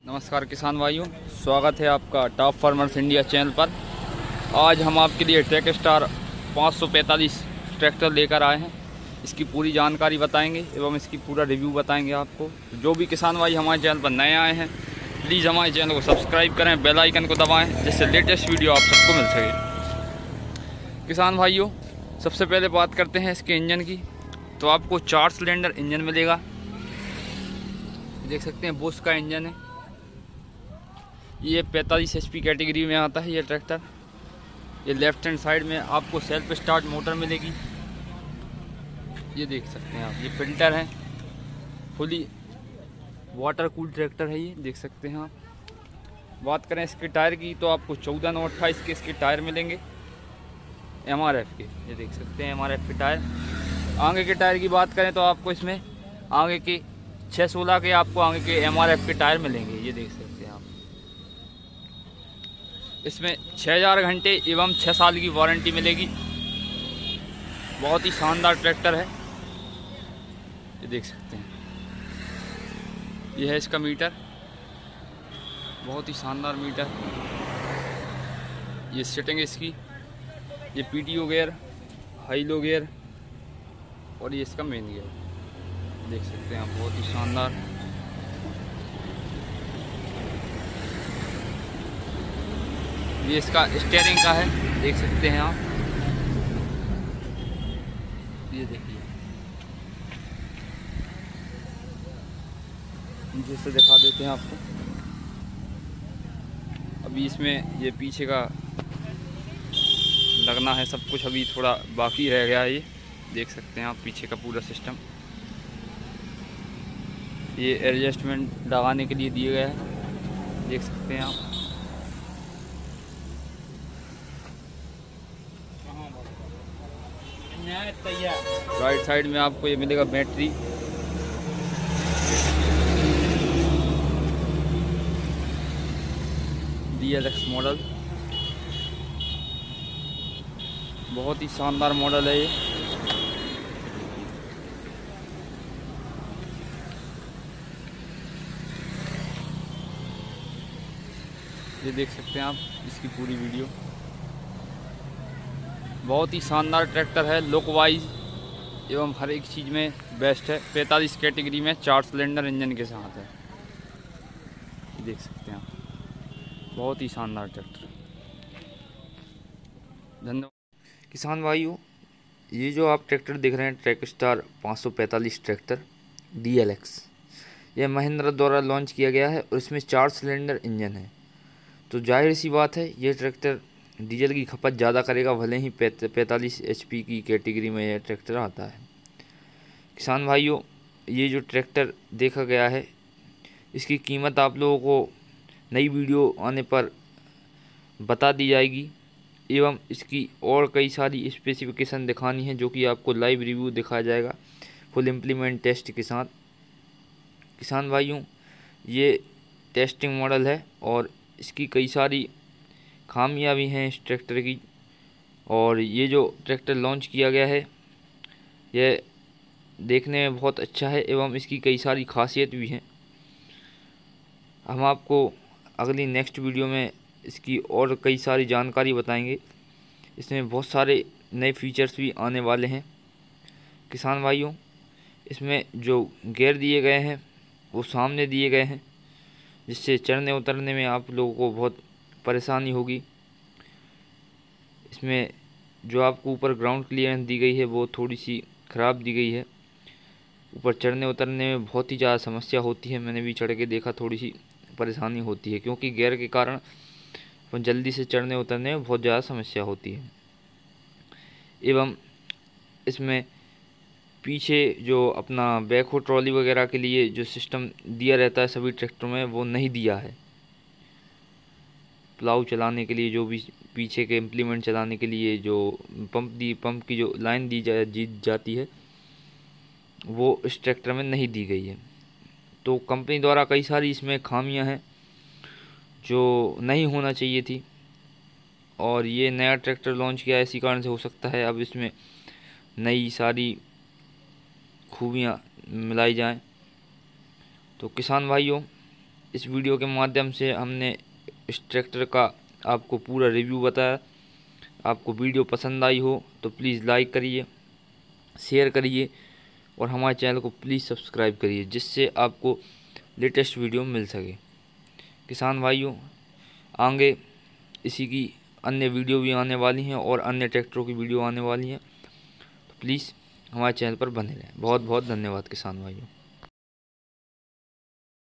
नमस्कार किसान भाइयों, स्वागत है आपका टॉप फार्मर्स इंडिया चैनल पर। आज हम आपके लिए ट्रैक स्टार 545 ट्रैक्टर लेकर आए हैं। इसकी पूरी जानकारी बताएंगे एवं इसकी पूरा रिव्यू बताएंगे आपको। जो भी किसान भाई हमारे चैनल पर नए आए हैं, प्लीज़ हमारे चैनल को सब्सक्राइब करें, बेल आइकन को दबाएं, जिससे लेटेस्ट वीडियो आप सबको मिल सके। किसान भाइयों, सबसे पहले बात करते हैं इसके इंजन की। तो आपको 4 सिलेंडर इंजन मिलेगा। देख सकते हैं बोस का इंजन है। ये 45 HP कैटेगरी में आता है ये ट्रैक्टर। ये लेफ्ट हैंड साइड में आपको सेल्फ स्टार्ट मोटर मिलेगी। ये देख सकते हैं आप, ये फिल्टर है, फुली वाटर कूल ट्रैक्टर है ये, देख सकते हैं आप। बात करें इसके टायर की तो आपको 14/9/28 के इसके टायर मिलेंगे MRF के। ये देख सकते हैं MRF के टायर। आगे के टायर की बात करें तो आपको इसमें आगे के 6/16 के आपको आगे के MRF के टायर मिलेंगे। ये देख सकते हैं आप। इसमें 6000 घंटे एवं 6 साल की वारंटी मिलेगी। बहुत ही शानदार ट्रैक्टर है, ये देख सकते हैं। ये है इसका मीटर, बहुत ही शानदार मीटर। ये सेटिंग इसकी, ये PTO gear, high low gear और ये इसका मेन गियर, देख सकते हैं आप, बहुत ही शानदार। ये इसका स्टीयरिंग का है, देख सकते हैं आप। ये देखिए, जैसे दिखा देते हैं आपको। अभी इसमें ये पीछे का लगना है, सब कुछ अभी थोड़ा बाकी रह गया है। ये देख सकते हैं आप पीछे का पूरा सिस्टम। ये एडजस्टमेंट लगाने के लिए दिए गए हैं, देख सकते हैं आप। राइट साइड में आपको ये मिलेगा बैटरी। DLX मॉडल, बहुत ही शानदार मॉडल है ये। ये देख सकते हैं आप इसकी पूरी वीडियो। बहुत ही शानदार ट्रैक्टर है, लुक वाइज एवं हर एक चीज़ में बेस्ट है। 45 कैटेगरी में 4 सिलेंडर इंजन के साथ है, ये देख सकते हैं आप। बहुत ही शानदार ट्रैक्टर। धन्यवाद किसान भाइयों। ये जो आप ट्रैक्टर देख रहे हैं, ट्रैक स्टार 545 ट्रैक्टर DLX, यह महिंद्रा द्वारा लॉन्च किया गया है और इसमें 4 सिलेंडर इंजन है। तो जाहिर सी बात है, ये ट्रैक्टर डीजल की खपत ज़्यादा करेगा, भले ही 45 HP की कैटेगरी में यह ट्रैक्टर आता है। किसान भाइयों, ये जो ट्रैक्टर देखा गया है, इसकी कीमत आप लोगों को नई वीडियो आने पर बता दी जाएगी एवं इसकी और कई सारी स्पेसिफिकेशन दिखानी है, जो कि आपको लाइव रिव्यू दिखाया जाएगा फुल इम्प्लीमेंट टेस्ट के साथ। किसान भाइयों, ये टेस्टिंग मॉडल है और इसकी कई सारी खामियां भी हैं इस ट्रैक्टर की। और ये जो ट्रैक्टर लॉन्च किया गया है, यह देखने में बहुत अच्छा है एवं इसकी कई सारी खासियत भी हैं। हम आपको अगली नेक्स्ट वीडियो में इसकी और कई सारी जानकारी बताएंगे। इसमें बहुत सारे नए फीचर्स भी आने वाले हैं। किसान भाइयों, इसमें जो गियर दिए गए हैं वो सामने दिए गए हैं, जिससे चढ़ने उतरने में आप लोगों को बहुत परेशानी होगी। इसमें जो आपको ऊपर ग्राउंड क्लियरेंस दी गई है वो थोड़ी सी ख़राब दी गई है। ऊपर चढ़ने उतरने में बहुत ही ज़्यादा समस्या होती है। मैंने भी चढ़ के देखा, थोड़ी सी परेशानी होती है, क्योंकि गियर के कारण जल्दी से चढ़ने उतरने में बहुत ज़्यादा समस्या होती है। एवं इसमें पीछे जो अपना बैकहो ट्रॉली वगैरह के लिए जो सिस्टम दिया रहता है सभी ट्रैक्टरों में, वो नहीं दिया है। प्लाऊ चलाने के लिए जो भी पीछे के इम्प्लीमेंट चलाने के लिए जो पंप की जो लाइन दी जाती है, वो इस ट्रैक्टर में नहीं दी गई है। तो कंपनी द्वारा कई सारी इसमें खामियां हैं जो नहीं होना चाहिए थी। और ये नया ट्रैक्टर लॉन्च किया है, इसी कारण से हो सकता है अब इसमें नई सारी खूबियाँ मिलाई जाएं। तो किसान भाइयों, इस वीडियो के माध्यम से हमने इस ट्रैक्टर का आपको पूरा रिव्यू बताया। आपको वीडियो पसंद आई हो तो प्लीज़ लाइक करिए, शेयर करिए और हमारे चैनल को प्लीज़ सब्सक्राइब करिए, जिससे आपको लेटेस्ट वीडियो मिल सके। किसान भाइयों, आगे इसी की अन्य वीडियो भी आने वाली हैं और अन्य ट्रैक्टरों की वीडियो आने वाली हैं, तो प्लीज़ हमारे चैनल पर बने रहें। बहुत बहुत धन्यवाद किसान भाइयों।